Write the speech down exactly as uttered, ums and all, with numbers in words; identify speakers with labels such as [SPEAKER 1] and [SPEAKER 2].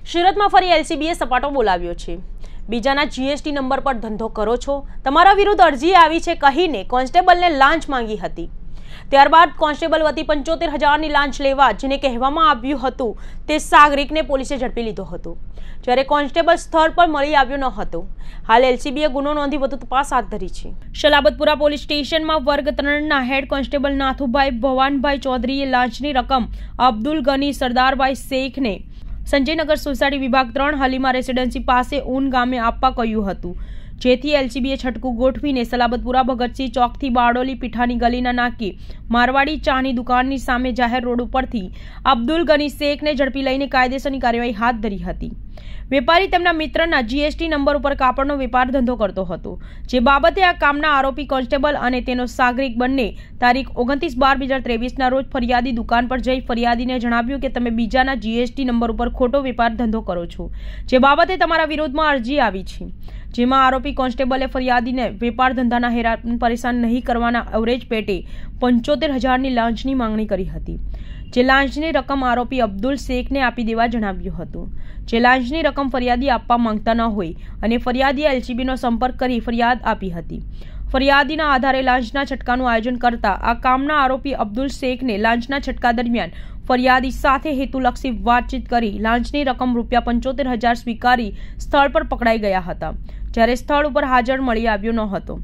[SPEAKER 1] સુરતમાં ફરી એલસીબીએ સપાટો બોલાવ્યો છે। બીજાના જીએસટી નંબર પર ધંધો કરો છો, તમારા વિરુદ્ધ અરજી આવી છે કહીને કોન્સ્ટેબલને લાંચ માંગી હતી। ત્યારબાદ કોન્સ્ટેબલ વતી પંચોતેર હજારની લાંચ લેવા જેને કહેવામાં આવ્યું હતું તે સાગરિકને પોલીસે ઝડપી લીધો હતો, જ્યારે કોન્સ્ટેબલ સ્થળ પર મળી આવ્યો ન હતો। હાલ એલસીબીએ ગુનો નોંધી વધુ તપાસ હાથ ધરી છે। સલાબતપુરા પોલીસ સ્ટેશનમાં વર્ગ ત્રણના હેડ કોન્સ્ટેબલ નાથુભાઈ ભવાનભાઈ ચૌધરીએ લાંચની રકમ અબ્દુલ ગની સરદારભાઈ શેખને સંજયનગર સોસાયટી વિભાગ ત્રણ હાલીમા રેસિડેન્સી પાસે ઊન ગામે આપવા કહ્યું હતું, જેથી એલસીબીએ છટકું ગોઠવીને સલાબતપુરા ભગતસિંહ ચોકથી બારડોલી પીઠાની ગલીના નાકે મારવાડી ચાની દુકાનની સામે જાહેર રોડ ઉપરથી અબ્દુલ ગની શેખને ઝડપી લઈને કાયદેસરની કાર્યવાહી હાથ ધરી હતી। વેપારી તેમના મિત્રના જીએસટી નંબર ઉપર કાપડનો વેપાર ધંધો કરતો હતો, જે બાબતે આ કામના આરોપી કોન્સ્ટેબલ અને તેનો સાગરિક બંને તારીખ ઓગણત્રીસ બાર બે હજાર ત્રેવીસના રોજ ફરિયાદી દુકાન પર જઈ ફરિયાદીને જણાવ્યું કે તમે બીજાના જીએસટી નંબર ઉપર ખોટો વેપાર ધંધો કરો છો, જે બાબતે તમારા વિરોધમાં અરજી આવી છે। જેમાં આરોપી કોન્સ્ટેબલે ફરિયાદીને વેપાર ધંધાના હેરાન પરેશાન નહીં કરવાના અવરેજ પેટે પંચોતેર હજારની લાંચની માંગણી કરી હતી, જે લાંચની રકમ આરોપી અબ્દુલ શેખને આપી દેવા જણાવ્યું હતું। જે લાંચની રકમ ફરિયાદી આપવા માંગતા ન હોય અને ફરિયાદીએ એલસીબીનો સંપર્ક કરી ફરિયાદ આપી હતી। ફરિયાદીના આધારે લાંચના છટકાનું આયોજન કરતા આ કામના આરોપી અબ્દુલ શેખને લાંચના છટકા દરમિયાન ફરિયાદી સાથે હેતુલક્ષી વાતચીત કરી લાંચની રકમ રૂપિયા પંચોતેર હજાર સ્વીકારી સ્થળ પર પકડાઈ ગયા હતા, જ્યારે સ્થળ ઉપર હાજર મળી આવ્યો ન હતો।